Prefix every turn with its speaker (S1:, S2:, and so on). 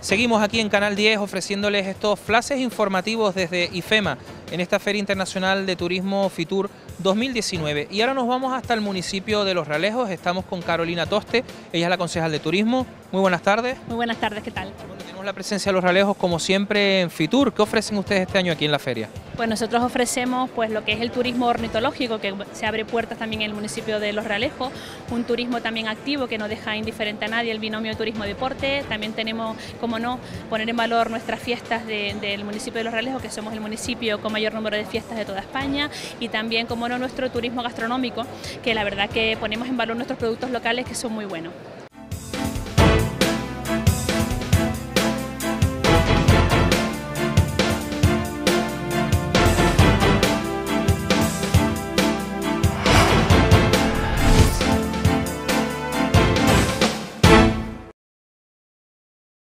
S1: Seguimos aquí en Canal 10 ofreciéndoles estos flashes informativos desde IFEMA en esta Feria Internacional de Turismo Fitur 2019. Y ahora nos vamos hasta el municipio de Los Realejos. Estamos con Carolina Toste, ella es la concejal de Turismo. Muy buenas tardes.
S2: Muy buenas tardes, ¿qué tal?
S1: Bueno, tenemos la presencia de Los Realejos como siempre en Fitur. ¿Qué ofrecen ustedes este año aquí en la feria?
S2: Pues nosotros ofrecemos lo que es el turismo ornitológico, que se abre puertas también en el municipio de Los Realejos, un turismo también activo que no deja indiferente a nadie, el binomio turismo-deporte. También tenemos, como no, poner en valor nuestras fiestas del municipio de Los Realejos, que somos el municipio con mayor número de fiestas de toda España, y también, como no, nuestro turismo gastronómico, que la verdad que ponemos en valor nuestros productos locales, que son muy buenos.